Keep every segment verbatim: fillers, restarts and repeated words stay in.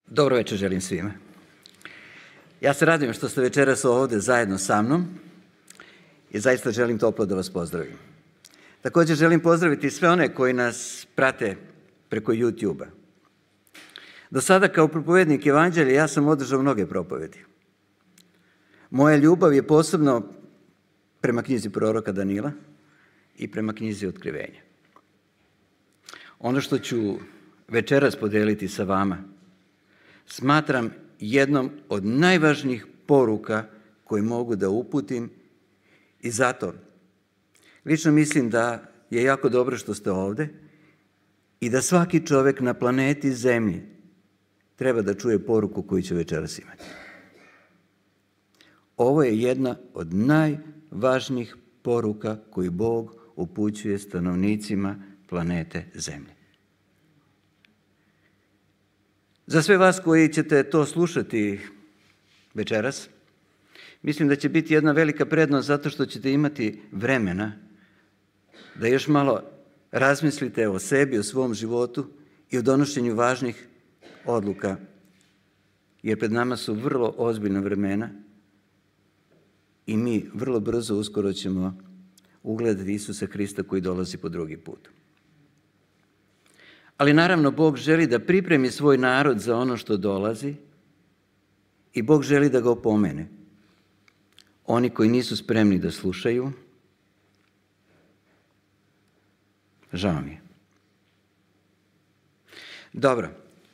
Dobro večer želim svima. Ja se radujem što ste večeras ovdje zajedno sa mnom i zaista želim toplo da vas pozdravim. Također želim pozdraviti sve one koji nas prate preko YouTube-a. Do sada kao propovednik Evanđelja ja sam održao mnoge propovedi. Moja ljubav je posebno prema knjizi proroka Danila i prema knjizi Otkrivenja. Ono što ću večeras podijeliti sa vama smatram jednom od najvažnijih poruka koje mogu da uputim i zato lično mislim da je jako dobro što ste ovdje i da svaki čovjek na planeti Zemlji treba da čuje poruku koju će večeras imati. Ovo je jedna od najvažnijih poruka koju Bog upućuje stanovnicima planete Zemlje. Za sve vas koji ćete to slušati večeras, mislim da će biti jedna velika prednost zato što ćete imati vremena da još malo razmislite o sebi, o svom životu i o donošenju važnih odluka, jer pred nama su vrlo ozbiljna vremena i mi vrlo brzo uskoro ćemo ugledati Isusa Hrista koji dolazi po drugi put. Ali naravno Bog želi da pripremi svoj narod za ono što dolazi i Bog želi da ga opomene. Oni koji nisu spremni da slušaju, žao mi je. Dobro,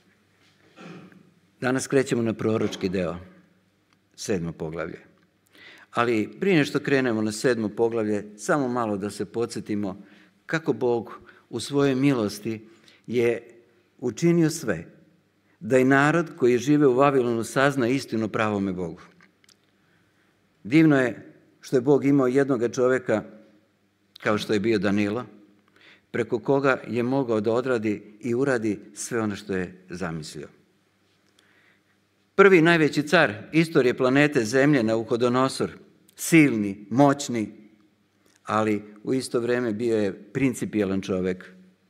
danas krećemo na proročki deo, sedmo poglavlje. Ali prije nešto krenemo na sedmo poglavlje, samo malo da se podsjetimo kako Bog u svojoj milosti je učinio sve da i narod koji žive u Vavilonu sazna istinu o pravome Bogu. Divno je što je Bog imao jednoga čovjeka kao što je bio Danilo, preko koga je mogao da odradi i uradi sve ono što je zamislio. Prvi najveći car istorije planete Zemlje, Navuhodonosor, silni, moćni, ali u isto vrijeme bio je principijelan čovjek.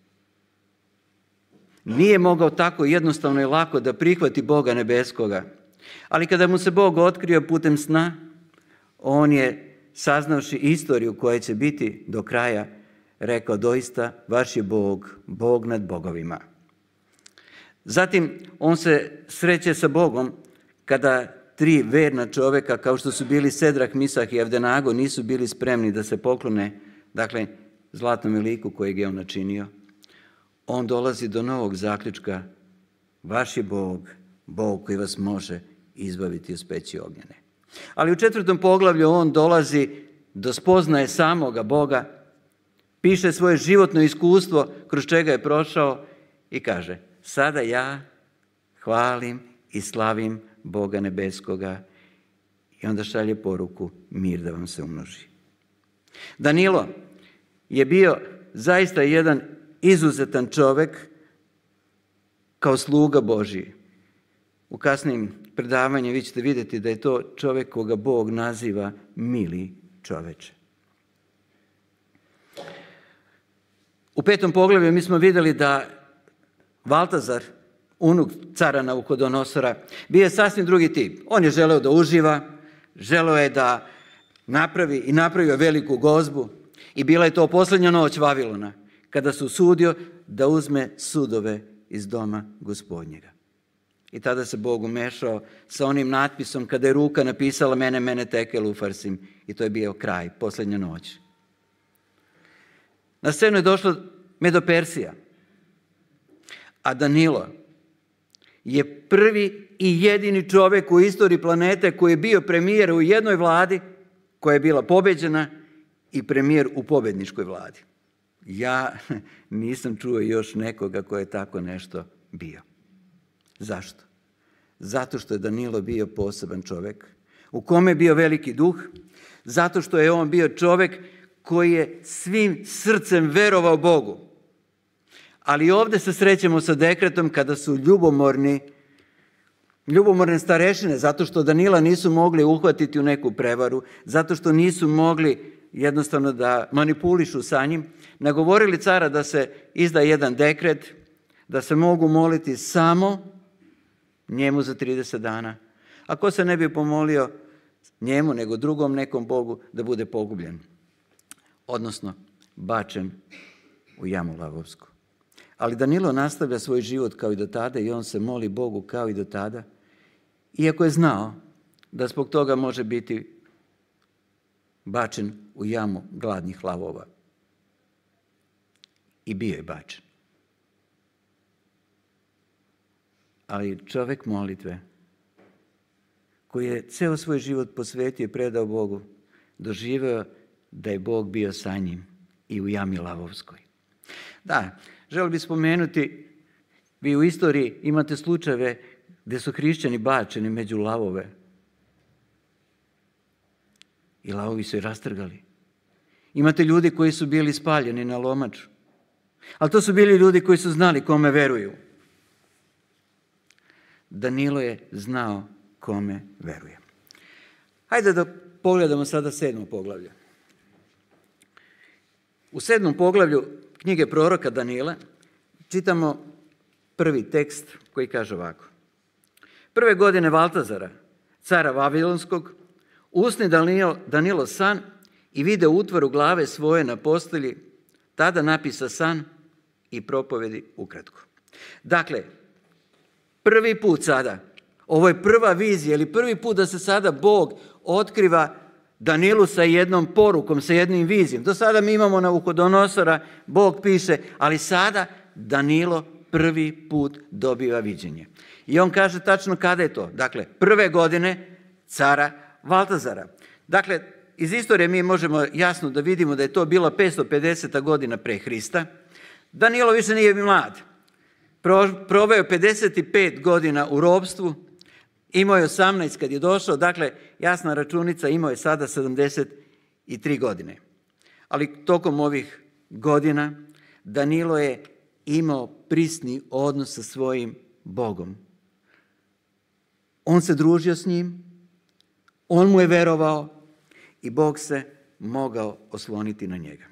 Nije mogao tako jednostavno i lako da prihvati Boga nebeskoga. Ali kada mu se Bog otkrio putem sna, on je, saznavši istoriju koja će biti do kraja, rekao: doista, vaš je Bog, Bog nad bogovima. Zatim, on se sreće sa Bogom kada tri verna čovjeka, kao što su bili Sedrak, Misah i Avdenago, nisu bili spremni da se poklone, dakle, zlatnom liku kojeg je on načinio. On dolazi do novog zaključka: vaš je Bog, Bog koji vas može izbaviti iz peći ognjene. Ali u četvrtom poglavlju on dolazi do spoznaje samoga Boga, piše svoje životno iskustvo kroz čega je prošao i kaže: sada ja hvalim i slavim Boga nebeskoga. I onda šalje poruku: mir da vam se umnoži. Danilo je bio zaista jedan izuzetan čovjek kao sluga Božji. U kasnim predavanjima vi ćete vidjeti da je to čovjek koga Bog naziva mili čoveče. U petom poglavlju mi smo vidjeli da Valtazar, unuk cara Navuhodonosora, bio je sasvim drugi tip. On je želeo da uživa, želeo je da napravi i napravio veliku gozbu i bila je to posljednja noć Vavilona, kada su sudio da uzme sudove iz doma Gospodnjega. I tada se Bog umešao sa onim natpisom kada je ruka napisala mene, mene tekel ufarsim. I to je bio kraj, posljednja noć. Na scenu je došla Medo-Persija. A Danilo je prvi i jedini čovjek u istoriji planete koji je bio premijer u jednoj vladi koja je bila pobeđena i premijer u pobjedničkoj vladi. Ja nisam čuo još nekoga ko je tako nešto bio. Zašto? Zato što je Danilo bio poseban čovjek, u kome je bio veliki duh, zato što je on bio čovjek koji je svim srcem verovao Bogu. Ali ovdje se srećemo sa dekretom kada su ljubomorni, ljubomorne starešine, zato što Danila nisu mogli uhvatiti u neku prevaru, zato što nisu mogli jednostavno da manipulišu sa njim, nagovorili cara da se izda jedan dekret, da se mogu moliti samo njemu za trideset dana. A ko se ne bi pomolio njemu, nego drugom nekom Bogu, da bude pogubljen, odnosno bačen u jamu lavovsku. Ali Danilo nastavlja svoj život kao i do tada i on se moli Bogu kao i do tada, iako je znao da zbog toga može biti bačen u jamu gladnih lavova. I bio je bačen. Ali čovjek molitve, koji je ceo svoj život posvetio i predao Bogu, doživeo da je Bog bio sa njim i u jami lavovskoj. Da, želio bih spomenuti, vi u istoriji imate slučajeve gdje su hrišćani bačeni među lavove. I lavovi su i rastrgali. Imate ljudi koji su bili spaljeni na lomaču. Ali to su bili ljudi koji su znali kome veruju. Danilo je znao kome veruje. Hajde da pogledamo sada sedmo poglavlje. U sedmom poglavlju knjige proroka Danila čitamo prvi tekst koji kaže ovako. Prve godine Valtazara, cara Vavilonskog, usni Danilo, Danilo san i vide utvaru glave svoje na postelji, tada napisa san i propovedi ukratko. Dakle, prvi put sada, ovo je prva vizija ili prvi put da se sada Bog otkriva Danilu sa jednom porukom, sa jednim vizijom. Do sada mi imamo Navuhodonosora, Bog piše, ali sada Danilo prvi put dobiva viđenje. I on kaže tačno kada je to. Dakle, prve godine cara Valtazara. Dakle, iz istorije mi možemo jasno da vidimo da je to bila petsto pedeseta godina pre Hrista. Danilo više nije mlad. Proveo je pedeset pet godina u ropstvu, imao je osamnaest kad je došao, dakle jasna računica, imao je sada sedamdeset tri godine. Ali tokom ovih godina Danilo je imao prisni odnos sa svojim Bogom. On se družio s njim, on mu je verovao i Bog se mogao osloniti na njega.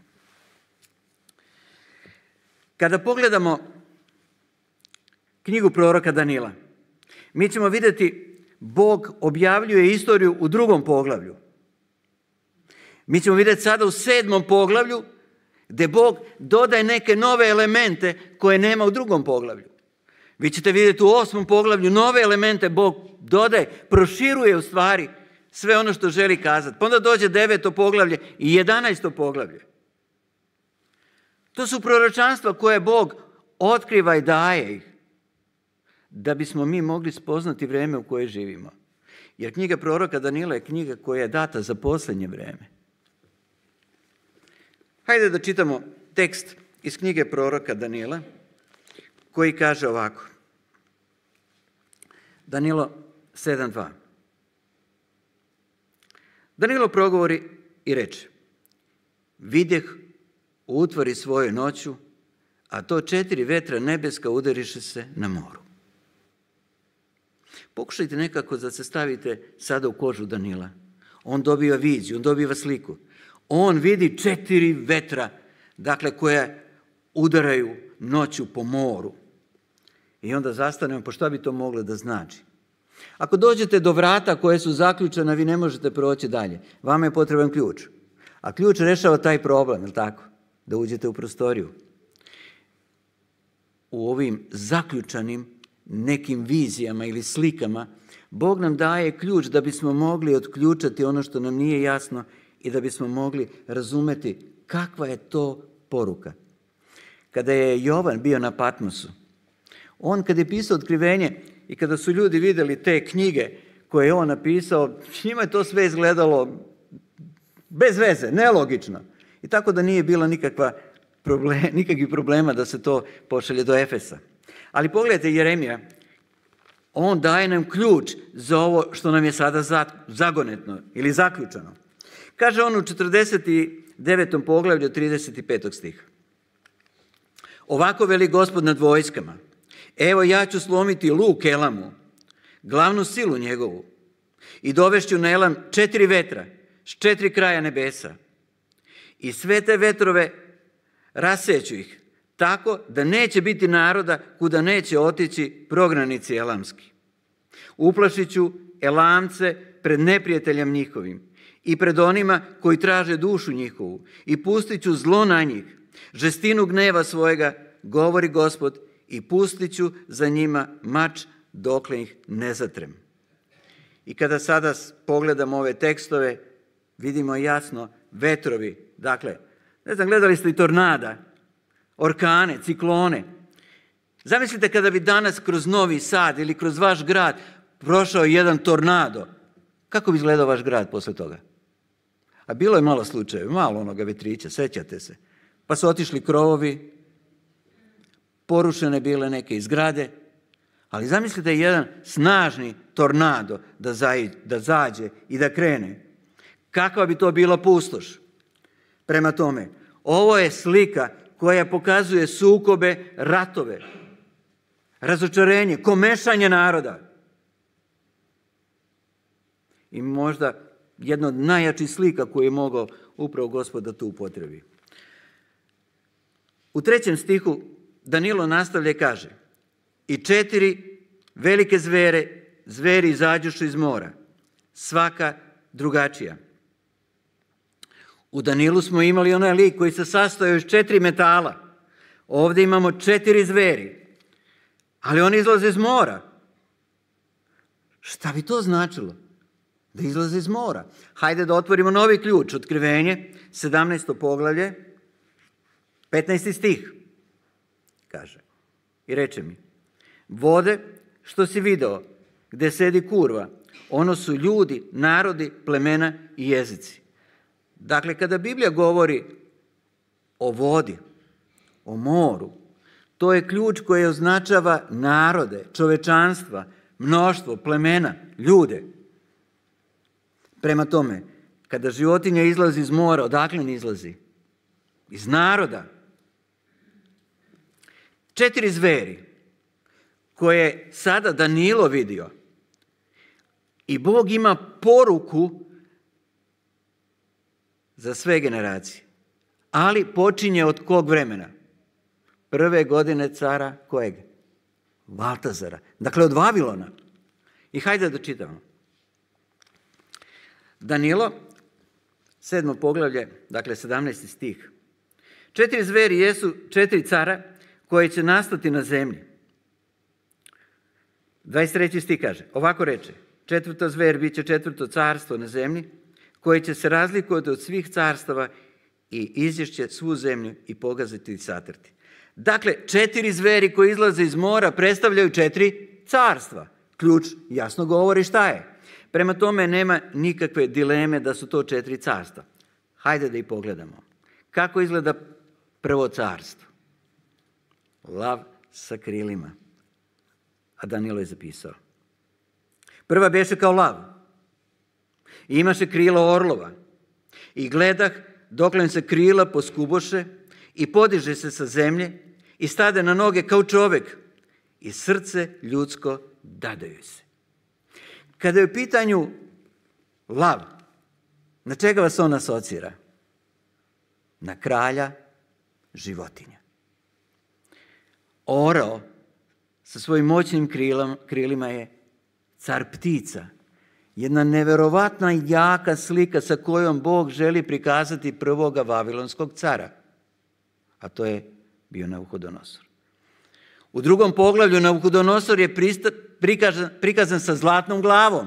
Kada pogledamo knjigu proroka Danila, mi ćemo vidjeti Bog objavljuje istoriju u drugom poglavlju. Mi ćemo vidjeti sada u sedmom poglavlju gdje Bog dodaje neke nove elemente koje nema u drugom poglavlju. Vi ćete vidjeti u osmom poglavlju nove elemente Bog dodaje, proširuje u stvari sve ono što želi kazati. Pa onda dođe deveto poglavlje i jedanaesto poglavlje. To su proročanstva koje Bog otkriva i daje ih, da bismo mi mogli spoznati vrijeme u koje živimo. Jer knjiga proroka Danila je knjiga koja je data za posljednje vrijeme. Hajde da čitamo tekst iz knjige proroka Danila koji kaže ovako. Danilo sedam dva. Danilo progovori i reče: vidjeh u utvari svoje noću, a to četiri vetra nebeska udariše se na moru. Pokušajte nekako da se stavite sada u kožu Danila. On dobiva viziju, on dobiva sliku. On vidi četiri vetra, dakle, koje udaraju noću po moru. I onda zastanemo, pa šta bi to moglo da znači? Ako dođete do vrata koje su zaključena, vi ne možete proći dalje. Vama je potreban ključ. A ključ rešava taj problem, je li tako? Da uđete u prostoriju. U ovim zaključanim nekim vizijama ili slikama, Bog nam daje ključ da bismo mogli otključati ono što nam nije jasno i da bismo mogli razumeti kakva je to poruka. Kada je Jovan bio na Patmosu, on kada je pisao Otkrivenje i kada su ljudi vidjeli te knjige koje je on napisao, njima je to sve izgledalo bez veze, nelogično. I tako da nije bilo nikakva problem, nikakvih problema da se to pošalje do Efesa. Ali pogledajte Jeremija, on daje nam ključ za ovo što nam je sada zagonetno ili zaključano. Kaže on u četrdeset devetom poglavlju trideset petog stiha. Ovako veli Gospod nad vojskama: evo ja ću slomiti luk Elamu, glavnu silu njegovu, i dovešću na Elam četiri vetra s četiri kraja nebesa. I sve te vetrove raseću ih, tako da neće biti naroda kuda neće otići prognanici elamski. Uplašit ću Elamce pred neprijateljem njihovim i pred onima koji traže dušu njihovu i pustit ću zlo na njih, žestinu gneva svojega, govori Gospod, i pustit ću za njima mač dokle ih ne zatrem. I kada sada pogledamo ove tekstove, vidimo jasno vetrovi. Dakle, ne znam, gledali ste i tornada, orkane, ciklone. Zamislite kada bi danas kroz Novi Sad ili kroz vaš grad prošao jedan tornado. Kako bi izgledao vaš grad posle toga? A bilo je malo slučajeva, malo onoga vetrića, sećate se. Pa su otišli krovovi, porušene bile neke zgrade, ali zamislite jedan snažni tornado da, zaj, da zađe i da krene. Kakva bi to bila pustoš? Prema tome, ovo je slika koja pokazuje sukobe, ratove, razočarenje, komešanje naroda. I možda jedna od najjačih slika koju je mogao upravo Gospod da tu upotrebi. U trećem stihu Danilo nastavlja i kaže: i četiri velike zvere, zveri izađuše iz mora, svaka drugačija. U Danilu smo imali onaj lik koji se sastojao iz četiri metala. Ovdje imamo četiri zveri, ali oni izlaze iz mora. Šta bi to značilo? Da izlaze iz mora. Hajde da otvorimo novi ključ, Otkrivenje, sedamnaesto poglavlje, petnaesti stih. Kaže, i reče mi: vode što si video, gde sedi kurva, ono su ljudi, narodi, plemena i jezici. Dakle, kada Biblija govori o vodi, o moru, to je ključ koji označava narode, čovečanstva, mnoštvo, plemena, ljude. Prema tome, kada životinja izlazi iz mora, odakle ne izlazi? Iz naroda. Četiri zveri koje sada Danilo vidio, i Bog ima poruku za sve generacije. Ali počinje od kog vremena? Prve godine cara kojeg? Valtazara. Dakle, od Vavilona. I hajde da čitamo. Danilo, sedmo poglavlje, dakle sedamnaesti stih. Četiri zveri jesu četiri cara koje će nastati na zemlji. dvadeset treći stih kaže, ovako reče: četvrta zver bit će četvrto carstvo na zemlji, koje će se razlikovati od svih carstava i izješće svu zemlju i pogaziti i satrti. Dakle, četiri zveri koji izlaze iz mora predstavljaju četiri carstva. Ključ jasno govori šta je. Prema tome nema nikakve dileme da su to četiri carstva. Hajde da ih pogledamo. Kako izgleda prvo carstvo? Lav sa krilima. A Danilo je zapisao. Prva beše kao lav. I imaše krila orlova. I gledah dokle se krila poskuboše i podiže se sa zemlje i stade na noge kao čovek i srce ljudsko dade joj se. Kada je u pitanju lav, na čega vas on asocira? Na kralja životinja. Orao sa svojim moćnim krilama, krilima je car ptica. Jedna neverovatna i jaka slika sa kojom Bog želi prikazati prvoga vavilonskog cara. A to je bio Navuhodonosor. U drugom poglavlju Navuhodonosor je prikazan, prikazan sa zlatnom glavom.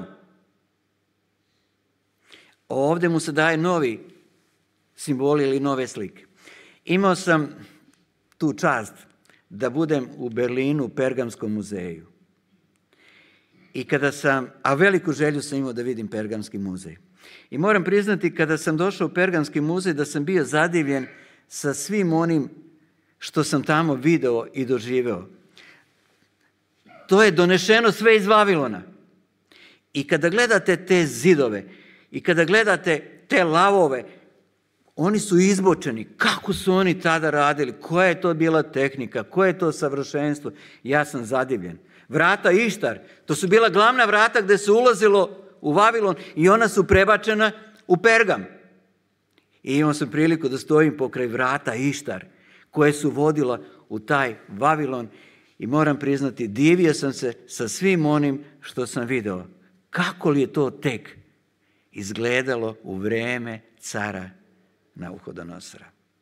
Ovdje mu se daje novi simboli ili nove slike. Imao sam tu čast da budem u Berlinu u Pergamskom muzeju. I kada sam, a veliku želju sam imao da vidim Pergamski muzej. I moram priznati, kada sam došao u Pergamski muzej, da sam bio zadivljen sa svim onim što sam tamo video i doživeo. To je donešeno sve iz Vavilona. I kada gledate te zidove i kada gledate te lavove, oni su izbočeni. Kako su oni tada radili? Koja je to bila tehnika? Koje je to savršenstvo? Ja sam zadivljen. Vrata Ištar, to su bila glavna vrata gdje se ulazilo u Vavilon i ona su prebačena u Pergam. I imao sam priliku da stojim pokraj vrata Ištar, koje su vodila u taj Vavilon. I moram priznati, divio sam se sa svim onim što sam vidio. Kako li je to tek izgledalo u vrijeme cara Navuhodonosora?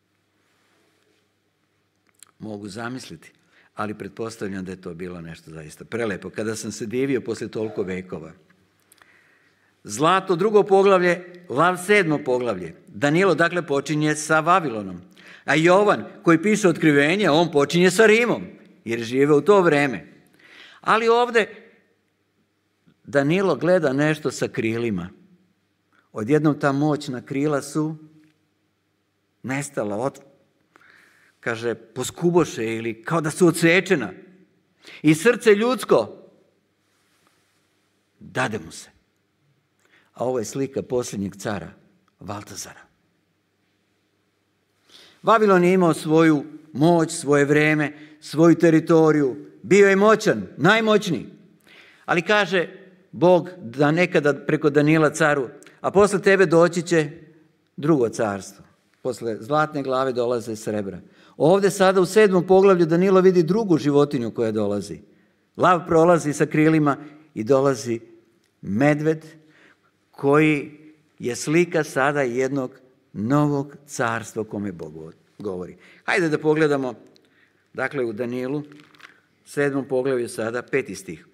Mogu zamisliti, ali pretpostavljam da je to bilo nešto zaista prelepo. Kada sam se divio poslije toliko vekova. Zlato, drugo poglavlje, lav, sedmo poglavlje. Danilo, dakle, počinje sa Vavilonom. A Jovan, koji piše otkrivenje, on počinje sa Rimom, jer žive u to vrijeme. Ali ovdje Danilo gleda nešto sa krilima. Odjednom ta moćna krila su nestala, od, kaže, poskuboše ili kao da su odsečena. I srce ljudsko dade mu se. A ovo je slika posljednjeg cara, Valtazara. Vavilon je imao svoju moć, svoje vrijeme, svoju teritoriju. Bio je moćan, najmoćniji. Ali kaže Bog da nekada preko Danila caru, a posle tebe doći će drugo carstvo. Posle zlatne glave dolaze srebra. Ovdje sada u sedmom poglavlju Danilo vidi drugu životinju koja dolazi. Lav prolazi sa krilima i dolazi medved koji je slika sada jednog novog carstva o kome Bog govori. Hajde da pogledamo, dakle u Danilu, sedmom poglavlju sada, peti stih.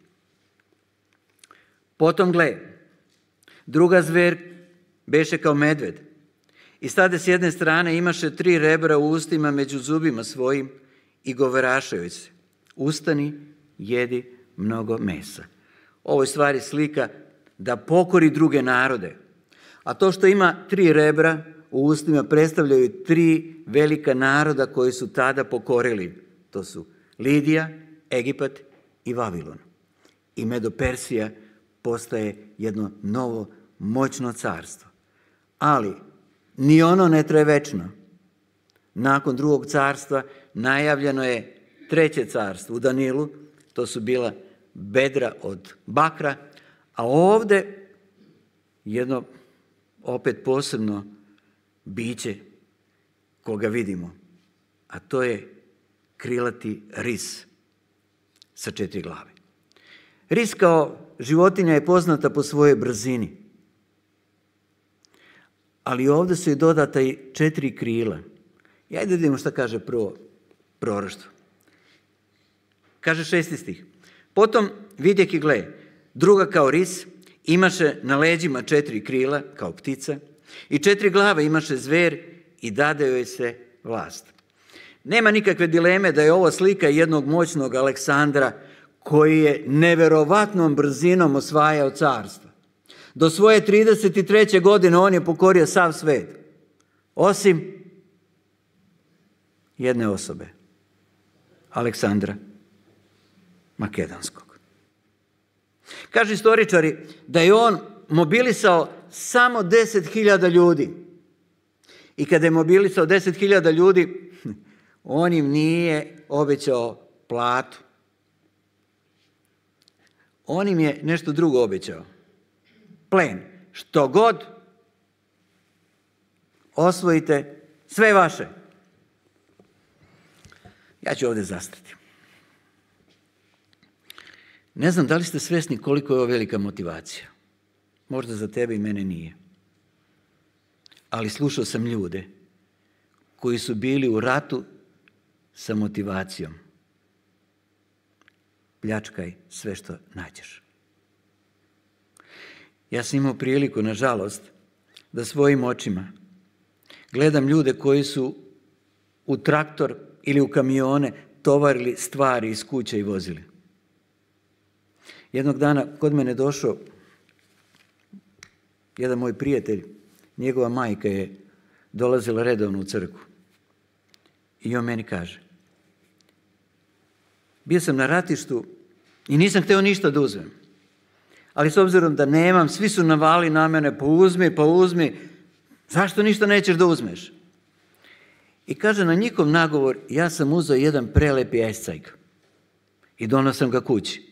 Potom gle, druga zver beše kao medved. I stade s jedne strane imaše tri rebra u ustima među zubima svojim i goverašaju se. Ustani, jedi mnogo mesa. Ovo je stvari slika da pokori druge narode. A to što ima tri rebra u ustima predstavljaju tri velika naroda koji su tada pokorili. To su Lidija, Egipat i Vavilon. I Medo-Persija postaje jedno novo moćno carstvo. Ali ni ono ne traje večno. Nakon drugog carstva najavljeno je treće carstvo u Danilu. To su bila bedra od bakra. A ovdje jedno opet posebno biće koga vidimo. A to je krilati ris sa četiri glave. Ris kao životinja je poznata po svojoj brzini. Ali ovdje su i dodata i četiri krila. I ajde vidimo šta kaže prvo proroštvo. Kaže šesti stih. Potom vidjeh i gle, druga kao ris, imaše na leđima četiri krila kao ptica i četiri glave imaše zver i dade joj se vlast. Nema nikakve dileme da je ovo slika jednog moćnog Aleksandra koji je neverovatnom brzinom osvajao carstva. Do svoje trideset treće godine on je pokorio sav svet. Osim jedne osobe. Aleksandra Makedonskog. Kažu istoričari da je on mobilisao samo deset hiljada ljudi. I kada je mobilisao deset hiljada ljudi, on im nije obećao platu. On im je nešto drugo obećao. Plen. Što god osvojite, sve vaše. Ja ću ovdje zastati. Ne znam da li ste svjesni koliko je ovo velika motivacija. Možda za tebe i mene nije. Ali slušao sam ljude koji su bili u ratu sa motivacijom. Pljačkaj sve što nađeš. Ja sam imao priliku, nažalost, da svojim očima gledam ljude koji su u traktor ili u kamione tovarili stvari iz kuće i vozili. Jednog dana kod mene došao jedan moj prijatelj, njegova majka je dolazila redovno u crkvu. I on meni kaže, bio sam na ratištu i nisam htio ništa da uzmem. Ali s obzirom da nemam, svi su navali na mene, pa uzmi, pa uzmi, zašto ništa nećeš da uzmeš? I kaže, na njihov nagovor, ja sam uzeo jedan prelepi escajg i donosam ga kući.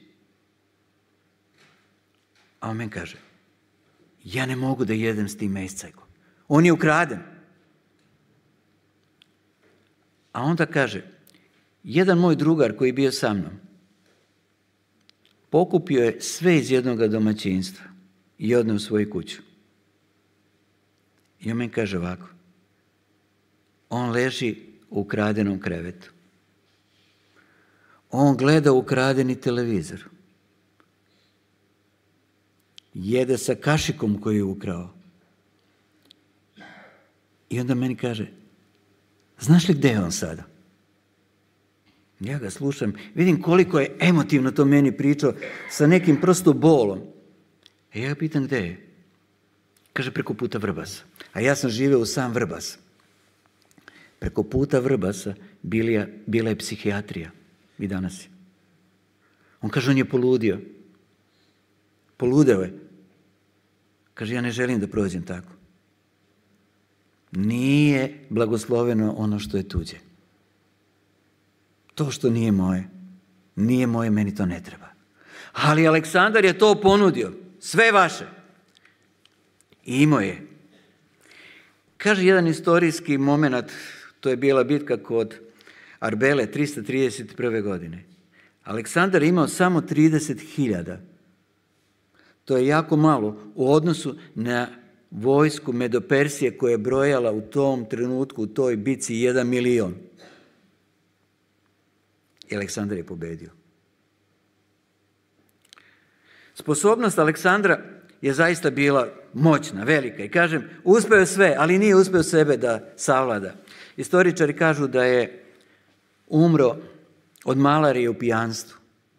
A on meni kaže, ja ne mogu da jedem s tim escajgom. On je ukraden. A onda kaže, jedan moj drugar koji je bio sa mnom pokupio je sve iz jednog domaćinstva i odneo u svoju kuću. I on meni kaže ovako, on leži u ukradenom krevetu. On gleda ukradeni televizor. Jede sa kašikom koju je ukrao. I onda meni kaže, znaš li gdje je on sada? Ja ga slušam, vidim koliko je emotivno to meni pričao sa nekim prosto bolom. E ja ga pitam gdje je? Kaže preko puta Vrbasa. A ja sam živio u sam Vrbas. Preko puta Vrbasa bila, bila je psihijatrija. I danas je. On kaže, on je poludio. Poludeo je. Kaže, ja ne želim da prođem tako. Nije blagosloveno ono što je tuđe. To što nije moje, nije moje, meni to ne treba. Ali Aleksandar je to ponudio. Sve vaše. I imao je. Kaže jedan istorijski moment, to je bila bitka kod Arbele tristo trideset prve. godine. Aleksandar je imao samo trideset hiljada. To je jako malo u odnosu na vojsku Medopersije koja je brojala u tom trenutku, u toj bitci, jedan milion. I Aleksandar je pobedio. Sposobnost Aleksandra je zaista bila moćna, velika. I kažem, uspeo je sve, ali nije uspeo sebe da savlada. Istoričari kažu da je umro od malarije u pijanstvu.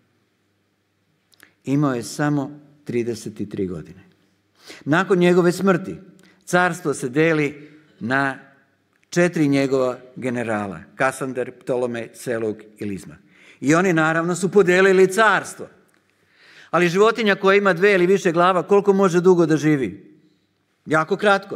Imao je samo trideset tri godine. Nakon njegove smrti carstvo se deli na četiri njegova generala. Kasander, Ptolomej, Seluk i Lizma. I oni naravno su podelili carstvo. Ali životinja koja ima dve ili više glava, koliko može dugo da živi? Jako kratko.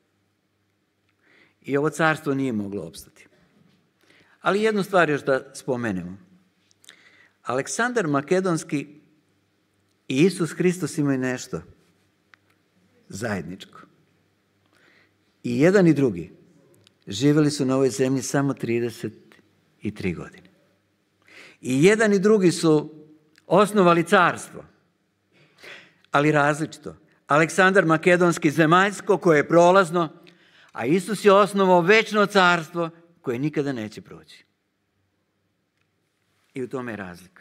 I ovo carstvo nije moglo opstati. Ali jednu stvar još da spomenemo. Aleksandar Makedonski i Isus Hristos imaju nešto zajedničko. I jedan i drugi živjeli su na ovoj zemlji samo trideset tri godine. I jedan i drugi su osnovali carstvo, ali različito. Aleksandar Makedonski zemaljsko koje je prolazno, a Isus je osnovao večno carstvo koje nikada neće proći. I u tome je razlika.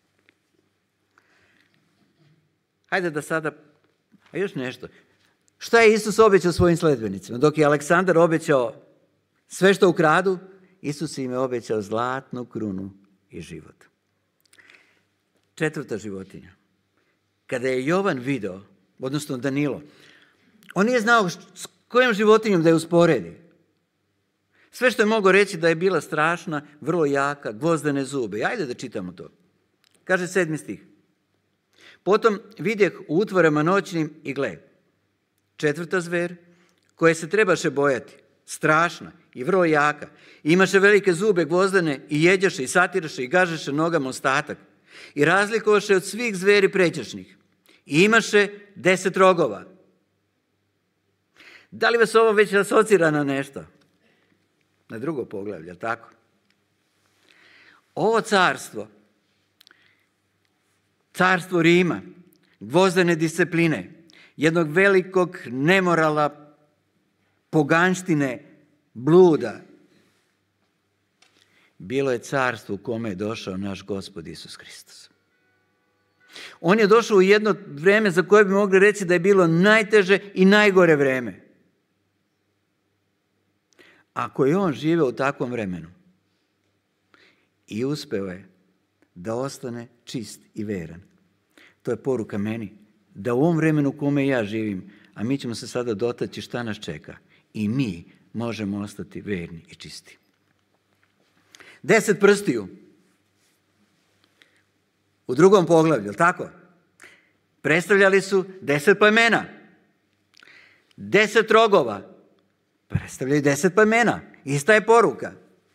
Hajde da sada, a još nešto. Šta je Isus obećao svojim sledbenicima? Dok je Aleksandar obećao sve što ukradu, Isus im je obećao zlatnu krunu i život. Četvrta životinja. Kada je Jovan video, odnosno Danilo, on nije znao s kojom životinjom da je usporedi. Sve što je mogao reći da je bila strašna, vrlo jaka, gvozdene zube. Ajde da čitamo to. Kaže sedmi stih. Potom vidjeh u utvorama noćnim i gle, četvrta zver, koje se trebaše bojati, strašna i vrlo jaka, imaše velike zube gvozdene i jeđaše i satiraše i gažeše nogama ostatak i razlikovaše od svih zveri pređašnjih i imaše deset rogova. Da li vas ovo već asocira na nešto? Na drugo poglavlje, tako? Ovo carstvo, carstvo Rima, gvozdene discipline, jednog velikog nemorala, poganštine, bluda, bilo je carstvo u kome je došao naš Gospod Isus Hristos. On je došao u jedno vrijeme za koje bi mogli reći da je bilo najteže i najgore vrijeme. Ako je on živeo u takvom vremenu i uspeo je da ostane čist i veran, to je poruka meni, da u ovom vremenu u kome ja živim, a mi ćemo se sada dotaći šta nas čeka, i mi možemo ostati verni i čisti. Deset prstiju u drugom poglavlju, tako? Predstavljali su deset plemena. Deset rogova predstavljaju deset plemena. Ista je poruka.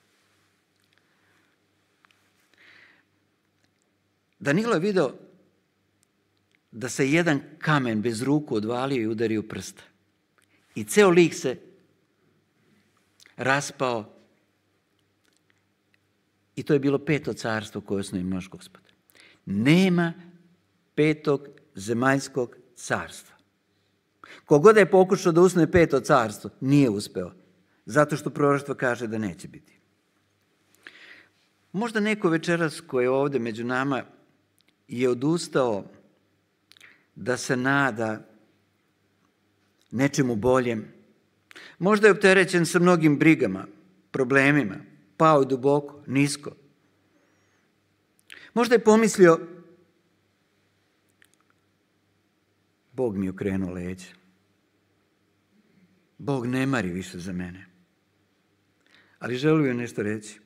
Danilo je video da se jedan kamen bez ruku odvalio i udario u prsta. I ceo lik se raspao I to je bilo peto carstvo koje osnovi naš Gospod. Nema petog zemaljskog carstva. Kogod je pokušao da usne peto carstvo, nije uspeo. Zato što proroštvo kaže da neće biti. Možda neko večeras koji je ovdje među nama je odustao da se nada nečemu boljem. Možda je opterećen sa mnogim brigama, problemima, pao je duboko, nisko. Možda je pomislio, Bog mi je okrenuo leđa. Bog ne mari više za mene. Ali želio je nešto reći.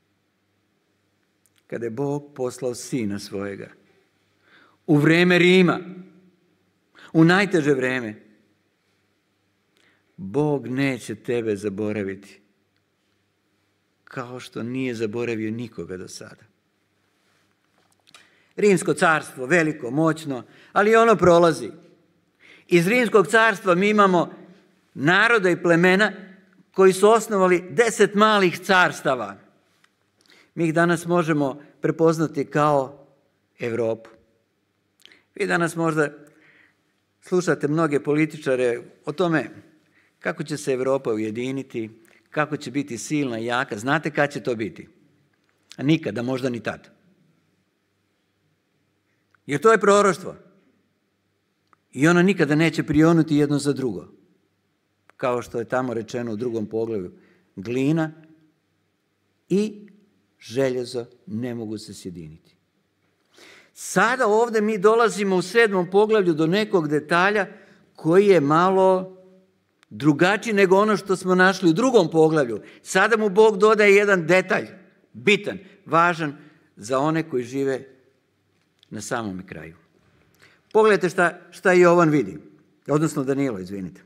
Kada je Bog poslao sina svojega u vreme Rima, u najteže vreme, Bog neće tebe zaboraviti kao što nije zaboravio nikoga do sada. Rimsko carstvo, veliko, moćno, ali ono prolazi. Iz Rimskog carstva mi imamo naroda i plemena koji su osnovali deset malih carstava. Mi ih danas možemo prepoznati kao Europu. Vi danas možda slušate mnoge političare o tome kako će se Europa ujediniti, kako će biti silna i jaka. Znate kad će to biti? A nikada, možda ni tad. Jer to je proroštvo. I ono nikada neće prionuti jedno za drugo. Kao što je tamo rečeno u drugom poglavlju. Glina i željezo ne mogu se sjediniti. Sada ovdje mi dolazimo u sedmom poglavlju do nekog detalja koji je malo drugačiji nego ono što smo našli u drugom poglavlju. Sada mu Bog dodaje jedan detalj, bitan, važan za one koji žive na samom kraju. Pogledajte šta, šta Jovan vidi, odnosno Danilo, izvinite.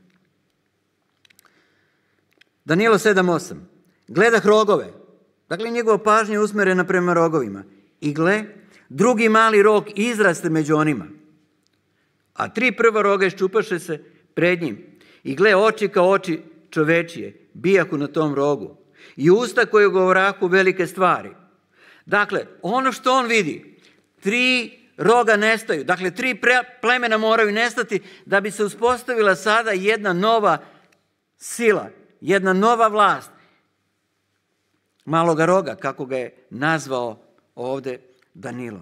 Danilo sedam osam. Gledah rogove. Dakle, njegova pažnja je usmjerena prema rogovima. I gle, drugi mali rog izraste među onima. A tri prva roga iščupaše se pred njim. I gle, oči kao oči čovečije bijahu na tom rogu. I usta koje govorahu velike stvari. Dakle, ono što on vidi, tri roga nestaju. Dakle, tri plemena moraju nestati da bi se uspostavila sada jedna nova sila, jedna nova vlast. Maloga roga, kako ga je nazvao ovdje Danilo.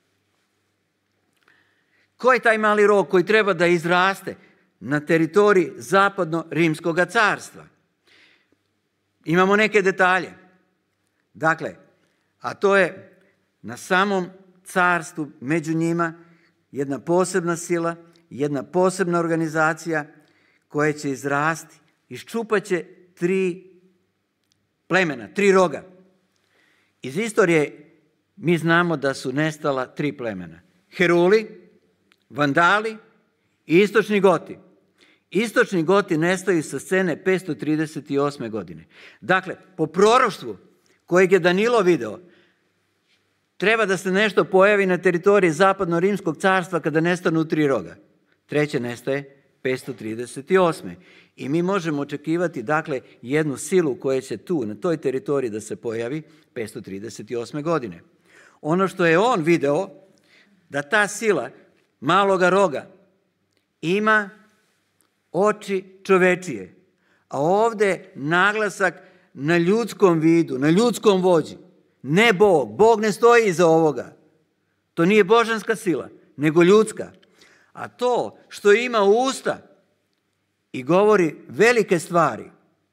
Ko je taj mali rog koji treba da izraste na teritoriji zapadno-rimskog carstva? Imamo neke detalje. Dakle, a to je na samom carstvu među njima jedna posebna sila, jedna posebna organizacija koja će izrasti, iščupat će tri plemena, tri roga. Iz istorije mi znamo da su nestala tri plemena. Heruli, Vandali i istočni Goti. Istočni Goti nestaju sa scene petsto trideset osme godine. Dakle, po proroštvu kojeg je Danilo video, treba da se nešto pojavi na teritoriji zapadno-rimskog carstva kada nestanu tri roga. Treće nestaje petsto trideset osme. I mi možemo očekivati, dakle, jednu silu koja će tu, na toj teritoriji da se pojavi petsto trideset osme godine. Ono što je on video, da ta sila maloga roga ima oči čovečije. A ovdje naglasak na ljudskom vidu, na ljudskom vođi. Ne Bog. Bog ne stoji iza ovoga. To nije božanska sila, nego ljudska. A to što ima usta i govori velike stvari,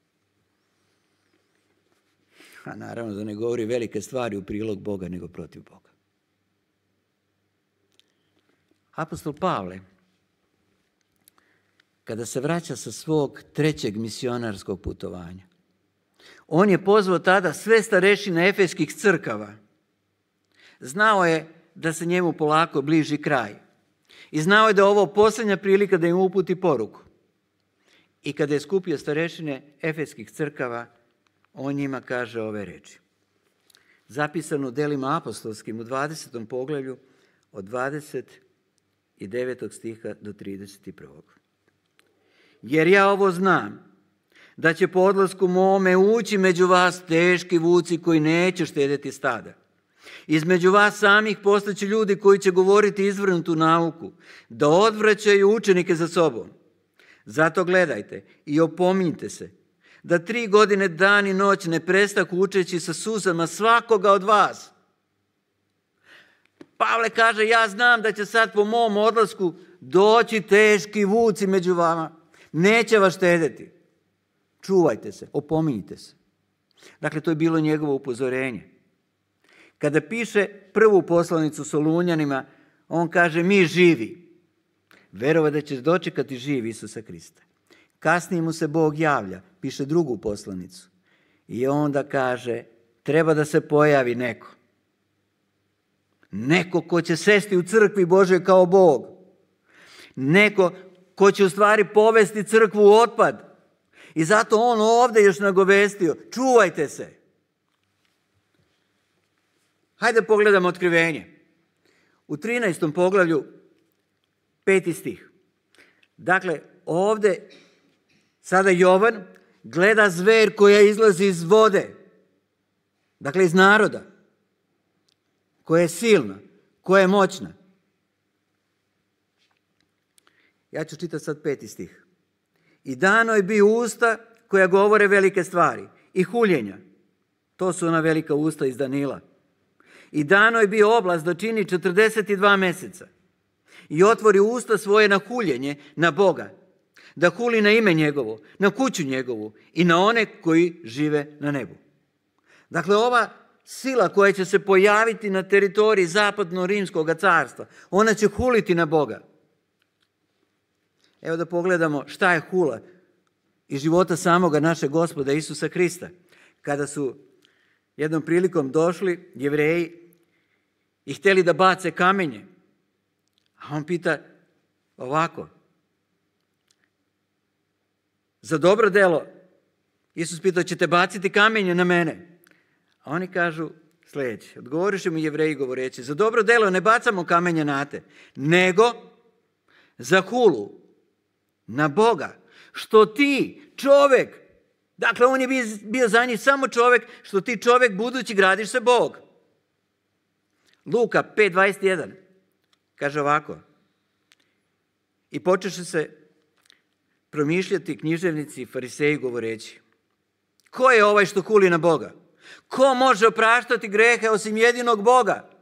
a naravno da ne govori velike stvari u prilog Boga, nego protiv Boga. Apostol Pavle, kada se vraća sa svog trećeg misionarskog putovanja, on je pozvao tada sve starešine efeskih crkava. Znao je da se njemu polako bliži kraj. I znao je da je ovo posljednja prilika da im uputi poruku. I kada je skupio starešine efeskih crkava, on njima kaže ove reči. Zapisano u delima apostolskim u dvadesetom poglavlju od dvadeset devetog stiha do trideset prvog. Jer ja ovo znam, da će po odlasku mome ući među vas teški vuci koji neće štedjeti stada. Između vas samih postaće ljudi koji će govoriti izvrnutu nauku, da odvraćaju učenike za sobom. Zato gledajte i opominjte se, da tri godine dan i noć ne prestaku učeći sa suzama svakoga od vas. Pavle kaže, ja znam da će sad po mom odlasku doći teški vuci među vama. Neće vas štedjeti. Čuvajte se, opominjite se. Dakle, to je bilo njegovo upozorenje. Kada piše prvu poslanicu Solunjanima, on kaže, mi živi. Verova da će dočekati živ Isusa Krista. Kasnije mu se Bog javlja, piše drugu poslanicu. I onda kaže, treba da se pojavi neko. Neko ko će sesti u crkvi Božoj kao Bog. Neko ko će u stvari povesti crkvu u otpad. I zato on ovdje još nagovestio, čuvajte se. Hajde pogledamo Otkrivenje. U trinaestom poglavlju, peti stih. Dakle, ovdje sada Jovan gleda zver koja izlazi iz vode. Dakle, iz naroda. Koja je silna, koja je moćna. Ja ću čitati sad peti stih. I dano je bio usta koja govore velike stvari i huljenja. To su ona velika usta iz Danila. I dano je bio oblast da čini četrdeset dva mjeseca. I otvori usta svoje na huljenje na Boga. Da huli na ime njegovo, na kuću njegovu i na one koji žive na nebu. Dakle, ova sila koja će se pojaviti na teritoriji zapadno-rimskog carstva, ona će huliti na Boga. Evo da pogledamo šta je hula iz života samoga našeg Gospoda Isusa Krista. Kada su jednom prilikom došli Jevreji i htjeli da bace kamenje, a on pita ovako, za dobro delo, Isus pitao, ćete baciti kamenje na mene? A oni kažu sljedeće, odgovoriše mu Jevreji govoreći, za dobro delo ne bacamo kamenje na te, nego za hulu, na Boga, što ti, čovjek, dakle on je bio za njih samo čovjek, što ti čovjek budući gradiš se Bog. Luka pet dvadeset jedan kaže ovako, i počeše se promišljati književnici i fariseji govoreći, ko je ovaj što huli na Boga? Ko može opraštati grehe osim jedinog Boga?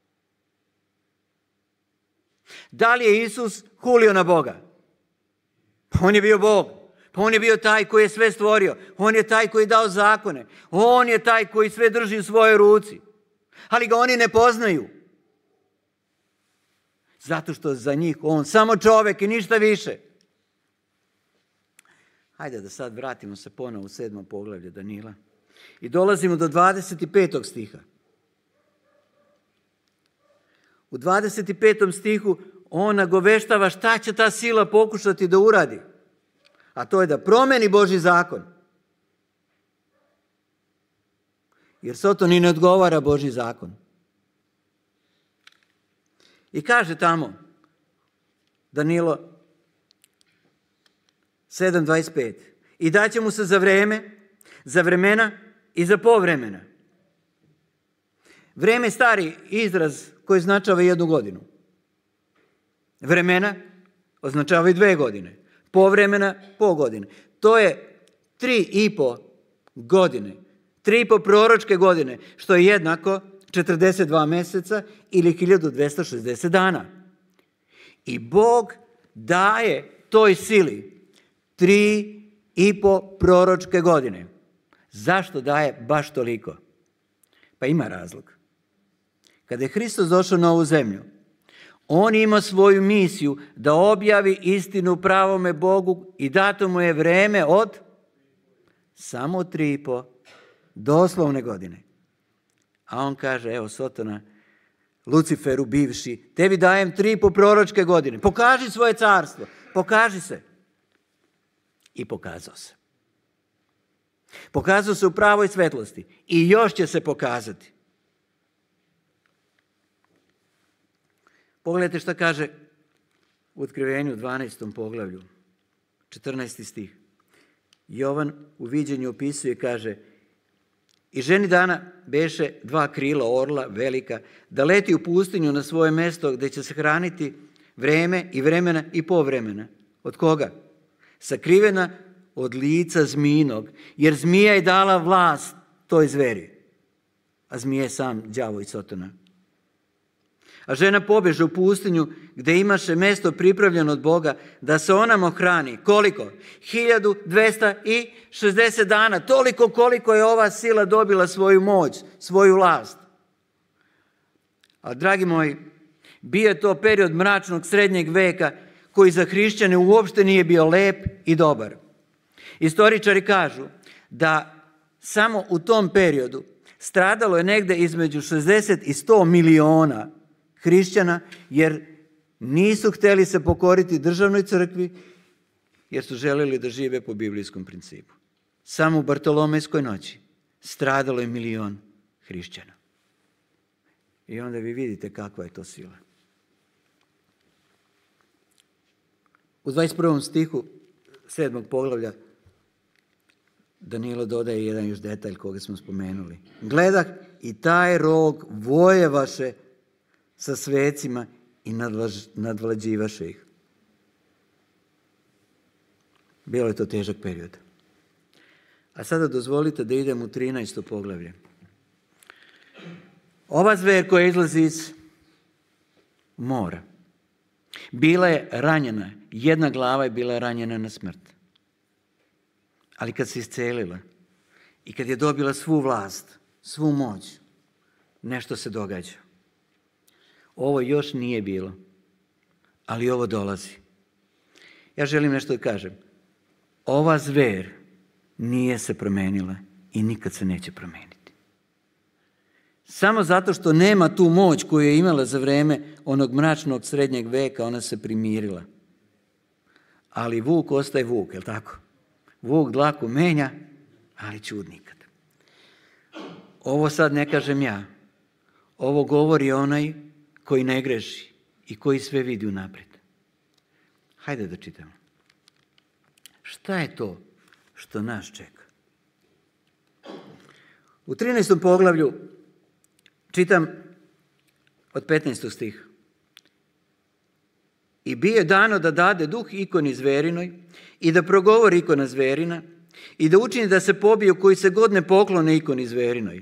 Da li je Isus hulio na Boga? Pa on je bio Bog. Pa on je bio taj koji je sve stvorio. On je taj koji je dao zakone. On je taj koji sve drži u svojoj ruci. Ali ga oni ne poznaju. Zato što za njih on samo čovjek i ništa više. Hajde da sad vratimo se ponovo u sedmo poglavlje Danila. I dolazimo do dvadeset petog stiha. U dvadeset petom stihu on nagoveštava šta će ta sila pokušati da uradi. A to je da promeni Božji zakon. Jer Sotoni ne odgovara Božji zakon. I kaže tamo Danilo sedam dvadeset pet. I daće mu se za vreme, za vremena i za povremena. Vreme je stari izraz koji označava jednu godinu. Vremena označava i dve godine. Povremena po godine. To je tri i po godine. Tri i po proročke godine, što je jednako četrdeset dva mjeseca ili hiljadu dvjesto šezdeset dana. I Bog daje toj sili tri i po proročke godine. Zašto daje baš toliko? Pa ima razlog. Kada je Hristos došao na ovu zemlju, on ima svoju misiju da objavi istinu pravome Bogu i dato mu je vreme od samo tri i po doslovne godine. A on kaže, evo Sotona, Luciferu bivši, tebi dajem tri i po proročke godine. Pokaži svoje carstvo, pokaži se. I pokazao se. Pokazao se u pravoj svetlosti i još će se pokazati. Pogledajte šta kaže u Otkrivenju dvanaestom poglavlju, četrnaesti stih. Jovan u viđenju opisuje, kaže, i ženi dana beše dva krila orla velika, da leti u pustinju na svoje mesto gdje će se hraniti vreme i vremena i povremena. Od koga? Sakrivena od lica zmijinog, jer zmija je dala vlast toj zveri, a zmija je sam đavo i Sotona. A žena pobeže u pustinju gdje imaše mesto pripravljeno od Boga da se onamo hrani. Koliko? hiljadu dvesta šezdeset dana. Toliko koliko je ova sila dobila svoju moć, svoju vlast. A dragi moji, bio je to period mračnog srednjeg veka koji za hrišćane uopšte nije bio lep i dobar. Istoričari kažu da samo u tom periodu stradalo je negde između šezdeset i sto miliona hrišćana, jer nisu htjeli se pokoriti državnoj crkvi, jer su željeli da žive po biblijskom principu. Samo u Bartolomejskoj noći stradalo je milion hrišćana. I onda vi vidite kakva je to sila. U dvadeset prvom stihu sedmog poglavlja Danilo dodaje jedan još detalj koga smo spomenuli. Gledah i taj rog vojevaše sa svecima i nadvlađivaše ih. Bilo je to težak period. A sada dozvolite da idem u trinaesto poglavlje. Ova zver koja izlazi iz mora bila je ranjena. Jedna glava je bila ranjena na smrt. Ali kad se iscelila i kad je dobila svu vlast, svu moć, nešto se događa. Ovo još nije bilo, ali ovo dolazi. Ja želim nešto da kažem. Ova zver nije se promenila i nikad se neće promeniti. Samo zato što nema tu moć koju je imala za vreme onog mračnog srednjeg veka, ona se primirila. Ali vuk ostaje vuk, je li tako? Vuk dlaku menja, ali ćud nikad. Ovo sad ne kažem ja. Ovo govori onaj koji ne greši i koji sve vidi unaprijed. Hajde da čitamo. Šta je to što nas čeka? U trinaestom poglavlju čitam od petnaestog stiha. I bio je dano da dade duh ikoni zverinoj i da progovori ikona zverina i da učini da se pobiju koji se god ne poklone ikoni zverinoj.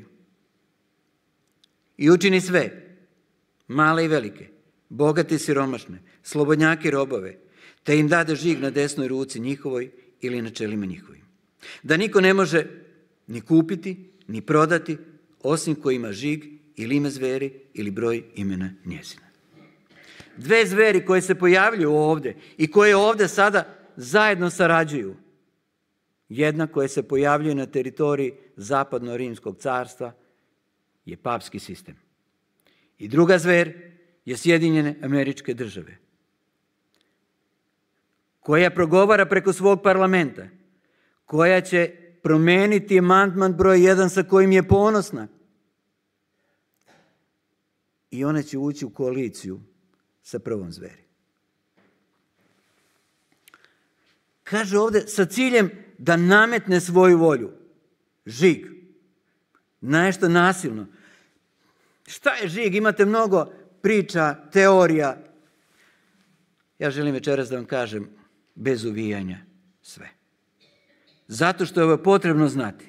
I učini sve, male i velike, bogate i siromašne, slobodnjake i robove, te im dade žig na desnoj ruci njihovoj ili na čelima njihovim. Da niko ne može ni kupiti, ni prodati, osim ko ima žig ili ime zveri ili broj imena njezina. Dve zveri koje se pojavljuju ovdje i koje ovdje sada zajedno sarađuju. Jedna koja se pojavljuje na teritoriji zapadno-rimskog carstva je papski sistem. I druga zver je Sjedinjene Američke Države, koja progovara preko svog parlamenta, koja će promeniti amandman broj jedan sa kojim je ponosna. I ona će ući u koaliciju sa prvom zveri. Kaže ovdje sa ciljem da nametne svoju volju. Žig. Nešto nasilno. Šta je žig? Imate mnogo priča, teorija. Ja želim večeras da vam kažem bez uvijanja sve. Zato što je ovo potrebno znati.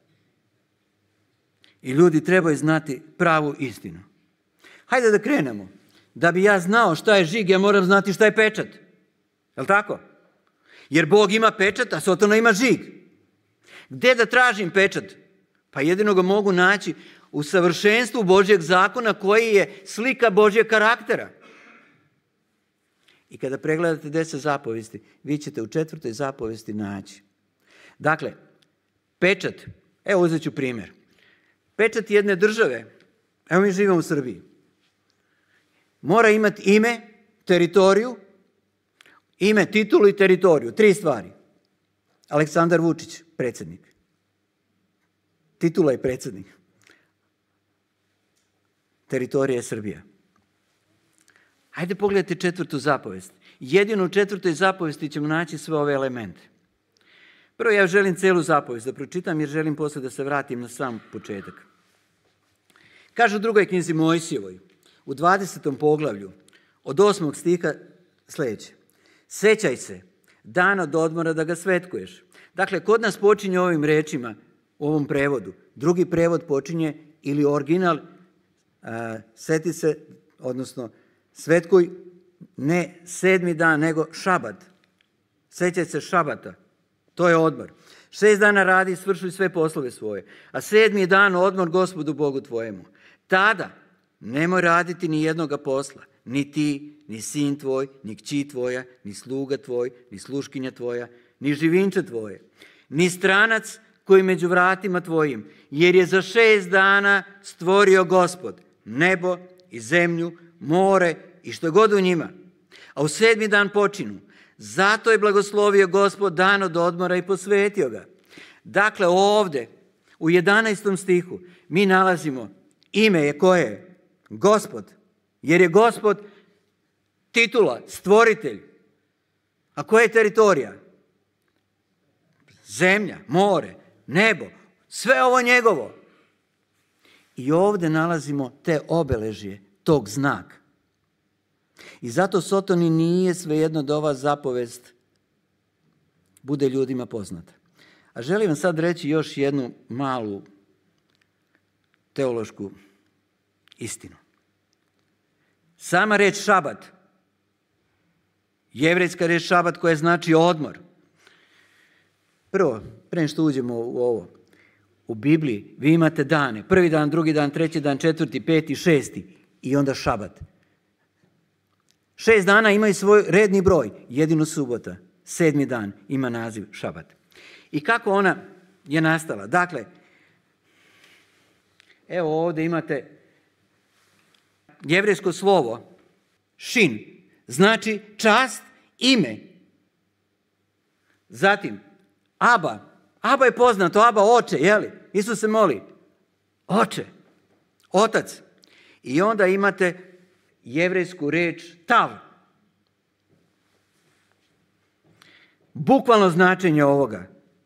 I ljudi trebaju znati pravu istinu. Hajde da krenemo. Da bi ja znao šta je žig, ja moram znati šta je pečat. Je li tako? Jer Bog ima pečat, a Sotona ima žig. Gde da tražim pečat? Pa jedino ga mogu naći u savršenstvu Božjeg zakona koji je slika Božjeg karaktera. I kada pregledate deset zapovesti, vi ćete u četvrtoj zapovesti naći. Dakle, pečat, evo uzet ću primjer. Pečat jedne države, evo mi živimo u Srbiji, mora imati ime, teritoriju, ime, titulu i teritoriju. Tri stvari. Aleksandar Vučić, predsjednik. Titula je predsjednik. Teritorija je Srbija. Hajde pogledajte četvrtu zapovest. Jedino u četvrtoj zapovesti ćemo naći sve ove elemente. Prvo ja želim celu zapovijest da pročitam jer želim poslije da se vratim na sam početak. Kaže u drugoj knjizi Mojsijevoj, u dvadesetom poglavlju, od osmog stiha sljedeće. Sjećaj se dana od odmora da ga svetkuješ. Dakle, kod nas počinje ovim rečima, u ovom prevodu. Drugi prevod počinje ili original, a, sjeti se, odnosno svetkuj ne sedmi dan, nego šabat. Sjećaj se šabata. To je odmor. Šest dana radi i svršuj sve poslove svoje. A sedmi dan odmor Gospodu Bogu tvojemu. Tada nemoj raditi ni jednoga posla. Ni ti, ni sin tvoj, ni kći tvoja, ni sluga tvoj, ni sluškinja tvoja, ni živinče tvoje, ni stranac koji među vratima tvojim. Jer je za šest dana stvorio Gospod nebo i zemlju, more i što god u njima. A u sedmi dan počinu. Zato je blagoslovio Gospod dan od odmora i posvetio ga. Dakle, ovdje u jedanaestom stihu mi nalazimo ime je koje? Gospod. Jer je Gospod titula, stvoritelj. A koja je teritorija? Zemlja, more, nebo. Sve ovo njegovo. I ovdje nalazimo te obeležje, tog znaka. I zato Sotoni nije svejedno da ova zapovest bude ljudima poznata. A želim vam sad reći još jednu malu teološku istinu. Sama reč šabat, jevrejska reč šabat koja znači odmor. Prvo, prije što uđemo u ovo, u Bibliji vi imate dane, prvi dan, drugi dan, treći dan, četvrti, peti, šesti i onda šabat. Šest dana imaju svoj redni broj, jedino subota, sedmi dan ima naziv šabat. I kako ona je nastala? Dakle, evo ovdje imate jevrejsko slovo šin, znači čast, ime. Zatim, Aba. Aba je poznato, Aba oče, jeli? Isus se moli. Oče, otac. I onda imate jevrejsku reč tav. Bukvalno značenje ovoga.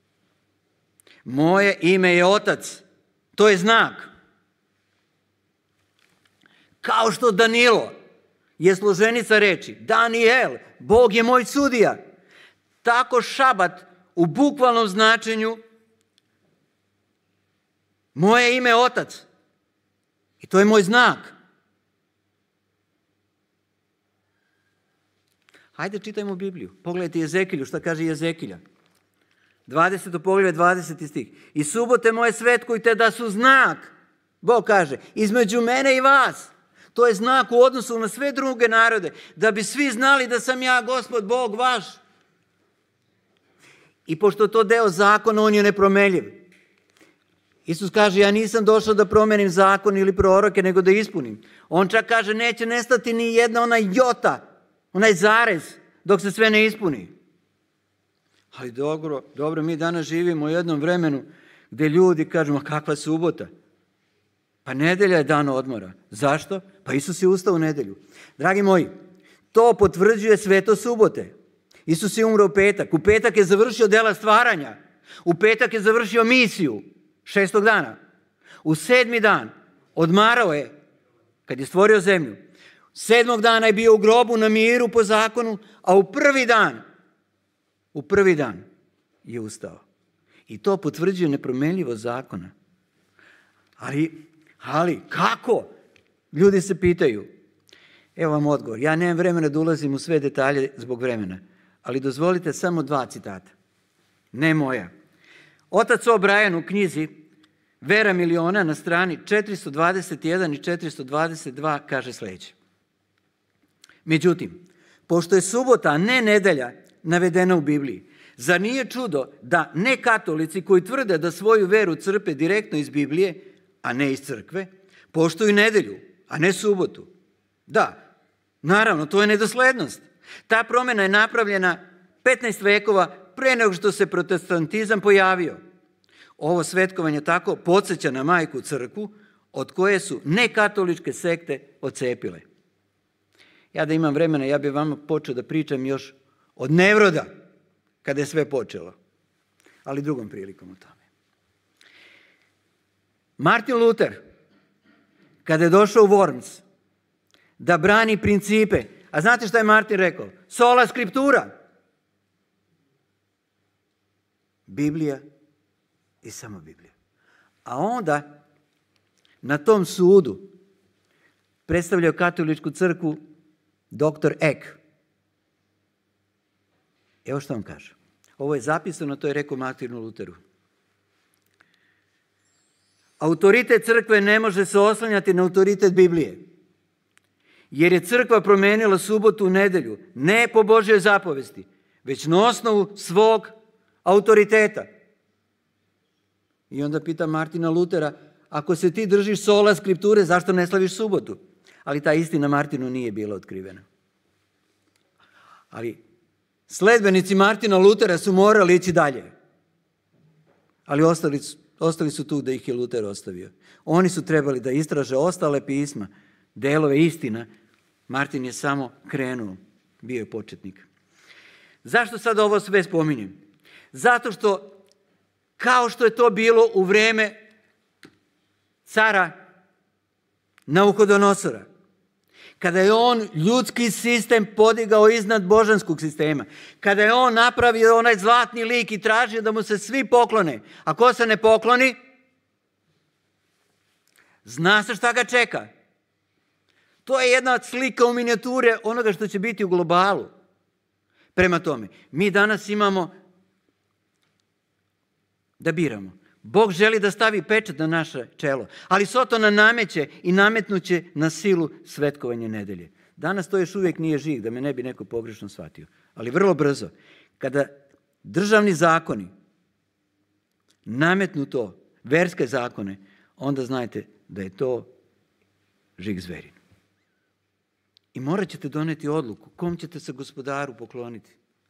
Moje ime je otac. To je znak. Kao što Danilo je složenica reči. Daniel, Bog je moj sudija. Tako šabat u bukvalnom značenju moje ime je otac. I to je moj znak. Hajde čitajmo Bibliju. Pogledajte Jezekilju, šta kaže Jezekilja. dvadeseto poglavlje, dvadeseti stih. I subote moje svetkujte da su znak, Bog kaže, između mene i vas. To je znak u odnosu na sve druge narode, da bi svi znali da sam ja Gospod Bog vaš. I pošto to deo zakona, on je nepromenljiv. Isus kaže, ja nisam došao da promenim zakon ili proroke, nego da ispunim. On čak kaže, neće nestati ni jedna onaj jota, onaj zarez, dok se sve ne ispuni. Ali dobro, dobro, mi danas živimo u jednom vremenu gdje ljudi kažu, ma kakva subota? Pa nedelja je dan odmora. Zašto? Pa Isus je ustao u nedjelju. Dragi moji, to potvrđuje sveto subote. Isus je umro u petak. U petak je završio dela stvaranja. U petak je završio misiju šestog dana. U sedmi dan odmarao je kad je stvorio zemlju. Sedmog dana je bio u grobu na miru po zakonu, a u prvi dan, u prvi dan je ustao. I to potvrđuje nepromenljivost zakona. Ali, ali kako? Ljudi se pitaju. Evo vam odgovor. Ja nemam vremena da ulazim u sve detalje zbog vremena, ali dozvolite samo dva citata. Ne moja. Otac O'Brien u knjizi Vera miliona na strani četiristo dvadeset jedan i četiristo dvadeset dva kaže sljedeće. Međutim, pošto je subota, a ne nedelja, navedena u Bibliji, zar nije čudo da nekatolici koji tvrde da svoju veru crpe direktno iz Biblije, a ne iz crkve, poštuju nedelju, a ne subotu? Da, naravno, to je nedoslednost. Ta promjena je napravljena petnaest vekova pre nego što se protestantizam pojavio. Ovo svetkovanje tako podsjeća na majku crkvu od koje su nekatoličke sekte odcepile. Ja da imam vremena, ja bih vama počeo da pričam još od Nevroda, kada je sve počelo. ali drugom prilikom o tome. Martin Luther, kada je došao u Worms da brani principe, a znate šta je Martin rekao? Sola scriptura. Biblija i samo Biblija. A onda na tom sudu predstavljao katoličku crkvu doktor Eck. Evo što on kaže. Ovo je zapisano, to je rekao Martinu Luteru. Autoritet crkve ne može se oslanjati na autoritet Biblije, jer je crkva promijenila subotu u nedjelju, ne po Božjoj zapovesti, već na osnovu svog autoriteta. I onda pita Martina Lutera, ako se ti držiš sola skripture, zašto ne slaviš subotu? Ali ta istina Martinu nije bila otkrivena. Ali sledbenici Martina Lutera su morali ići dalje. Ali ostali su, ostali su tu da ih je Luter ostavio. Oni su trebali da istraže ostale pisma, delove istina. Martin je samo krenuo, bio je početnik. Zašto sad ovo sve spominjem? Zato što, kao što je to bilo u vrijeme cara Nauhodonosora, kada je on ljudski sistem podigao iznad božanskog sistema, kada je on napravio onaj zlatni lik i tražio da mu se svi poklone, a ko se ne pokloni, zna se šta ga čeka. To je jedna slika u minijature onoga što će biti u globalu. Prema tome, mi danas imamo da biramo. Bog želi da stavi pečat na naše čelo, ali Sotona nameće i nametnuće na silu svetkovanje nedelje. Danas to još uvijek nije žig, da me ne bi neko pogrešno shvatio. Ali vrlo brzo, kada državni zakoni nametnu to, verske zakone, onda znajte da je to žig zverin. I morat ćete doneti odluku kom ćete se gospodaru pokloniti.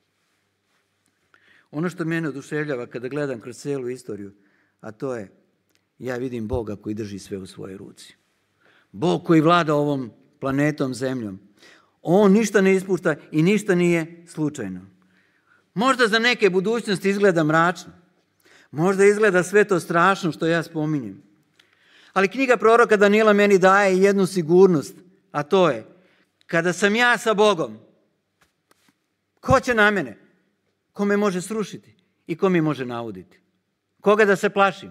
Ono što mene oduševljava kada gledam kroz cijelu istoriju, a to je, ja vidim Boga koji drži sve u svojoj ruci. Bog koji vlada ovom planetom, zemljom. On ništa ne ispušta i ništa nije slučajno. Možda za neke budućnosti izgleda mračno. Možda izgleda sve to strašno što ja spominjem. Ali knjiga proroka Danila meni daje jednu sigurnost, a to je, kada sam ja sa Bogom, ko će na mene? Ko me može srušiti i ko mi može nauditi? Koga da se plašim?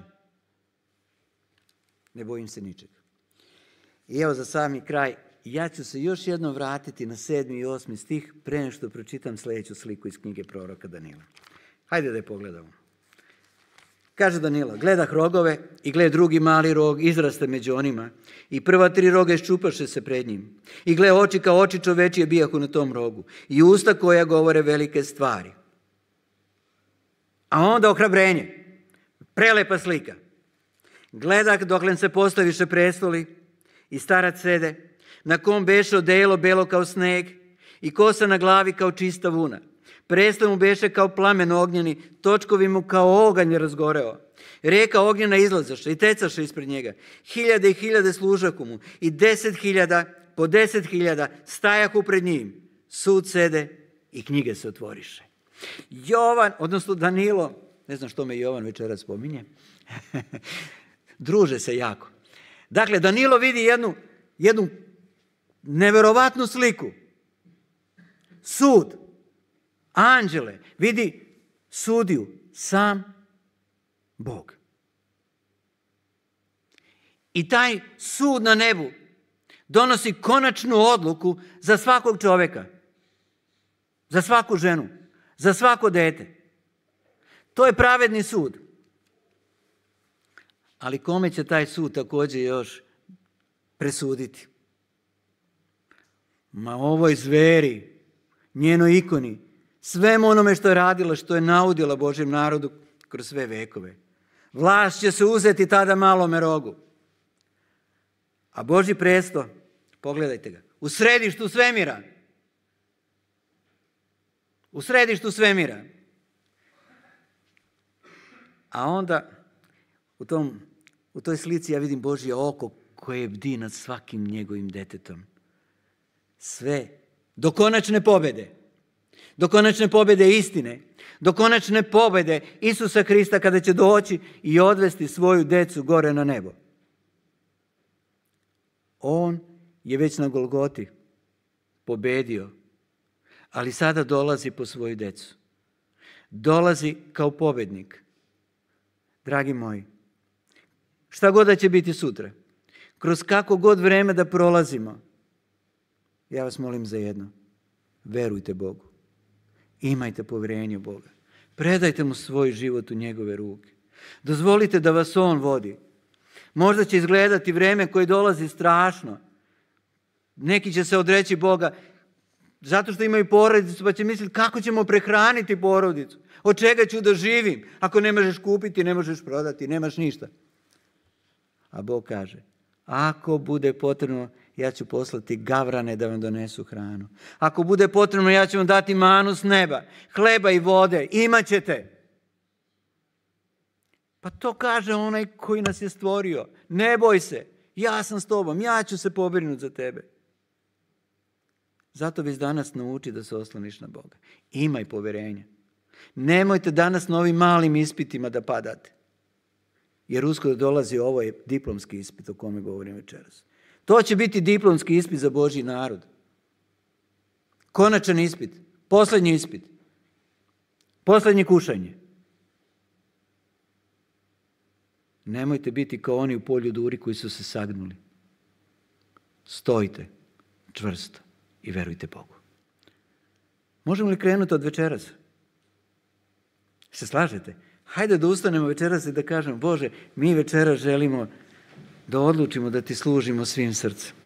Ne bojim se ničega. I evo za sami kraj, ja ću se još jednom vratiti na sedmi i osmi stih pre nego što pročitam sljedeću sliku iz knjige proroka Danila. Hajde da je pogledamo. Kaže Danila, gledah rogove i gled drugi mali rog izraste među onima i prva tri roga iščupaše se pred njim. I gle oči kao oči čovečije bijahu na tom rogu i usta koja govore velike stvari. A onda ohrabrenje. Prelepa slika. Gledak doklen se postaviše prestoli i starac sede, na kom beše odelo belo kao sneg i kosa na glavi kao čista vuna. Prestol mu beše kao plamen ognjeni, točkovi mu kao oganj je razgoreo. Reka ognjena izlazaše i tecaše ispred njega. Hiljade i hiljade služaku mu i deset hiljada po deset hiljada stajahu pred njim. Sud sede i knjige se otvoriše. Jovan, odnosno Danilo, ne znam što me Jovan večeras spominje, druže se jako. Dakle, Danilo vidi jednu, jednu neverovatnu sliku. Sud, anđele, vidi sudiju, sam Bog. I taj sud na nebu donosi konačnu odluku za svakog čovjeka, za svaku ženu, za svako dete. To je pravedni sud. Ali kome će taj sud također još presuditi? Ma ovoj zveri, njenoj ikoni, svemu onome što je radila, što je naudila Božjem narodu kroz sve vekove. Vlast će se uzeti tada malome rogu. A Božji presto, pogledajte ga, u središtu svemira. U središtu svemira. A onda u, tom, u toj slici ja vidim Božje oko koje bdi nad svakim njegovim detetom. Sve do konačne pobjede. Do konačne pobjede istine. Do konačne pobjede Isusa Krista kada će doći i odvesti svoju decu gore na nebo. On je već na Golgoti pobedio, ali sada dolazi po svoju decu. Dolazi kao pobjednik. Dragi moji, šta god da će biti sutra, kroz kako god vrijeme da prolazimo, ja vas molim za jedno. Verujte Bogu. Imajte povjerenje u Boga. Predajte mu svoj život u njegove ruke. Dozvolite da vas on vodi. Možda će izgledati vrijeme koje dolazi strašno. Neki će se odreći Boga zato što imaju porodicu, pa će misliti kako ćemo prehraniti porodicu. Od čega ću da živim ako ne možeš kupiti, ne možeš prodati, nemaš ništa. A Bog kaže, ako bude potrebno, ja ću poslati gavrane da vam donesu hranu. Ako bude potrebno, ja ću vam dati manu s neba, hleba i vode, imat ćete. Pa to kaže onaj koji nas je stvorio. Ne boj se, ja sam s tobom, ja ću se pobrinuti za tebe. Zato već danas nauči da se osloniš na Boga. Imaj povjerenje. Nemojte danas na ovim malim ispitima da padate. Jer uskoro dolazi ovo je diplomski ispit o kome govorim večeras. To će biti diplomski ispit za Božji narod. Konačan ispit. Posljednji ispit. Posljednje kušanje. Nemojte biti kao oni u polju duri koji su se sagnuli. Stojite čvrsto i verujte Bogu. Možemo li krenuti od večeras? Se slažete? Hajde da ustanemo večeras i da kažemo, Bože, mi večeras želimo da odlučimo da ti služimo svim srcem.